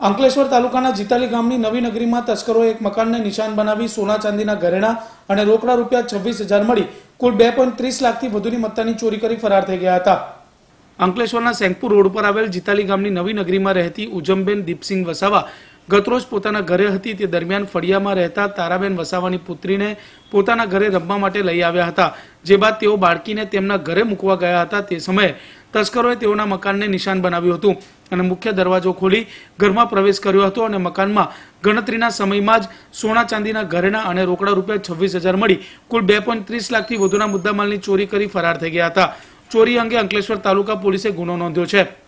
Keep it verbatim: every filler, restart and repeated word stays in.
અંકલેશ્વર તાલુકાના જીતાલી ગામની નવી નગરીમાં તસ્કરોએ એક મકાનને નિશાન બનાવી સોના ચાંદીના ઘરેણા અને રોકડા રૂપિયા છવ્વીસ હજાર મળી કુલ બે પોઈન્ટ ત્રીસ લાખથી વધુની મત્તાની ચોરી કરી ફરાર થઈ ગયા હતા। અંકલેશ્વરના સેંગપુર રોડ પર આવેલ જીતાલી ગામની નવી નગરીમાં રહેતી ઉજમબેન દીપસિંહ વસાવા ગતરોજ પોતાના ઘરે હતી। તે દરમિયાન ફળિયામાં રહેતા તારાબેન વસાવાની પુત્રીને પોતાના ઘરે રમવા માટે લઈ આવ્યા હતા, જે બાદ તેઓ બાળકીને તેમના ઘરે મૂકવા ગયા હતા। તે સમયે તસ્કરોએ તેઓના મકાનને નિશાન બનાવ્યું હતું અને મુખ્ય દરવાજો ખોલી ઘરમાં પ્રવેશ કર્યો હતો અને મકાનમાં ગણતરીના સમયમાં જ સોના ચાંદીના ઘરેણા અને રોકડા રૂપિયા છવ્વીસ હજાર મળી કુલ બે પોઈન્ટ ત્રીસ લાખથી વધુના મુદ્દામાલની ચોરી કરી ફરાર થઈ ગયા હતા। ચોરી અંગે અંકલેશ્વર તાલુકા પોલીસે ગુનો નોંધ્યો છે।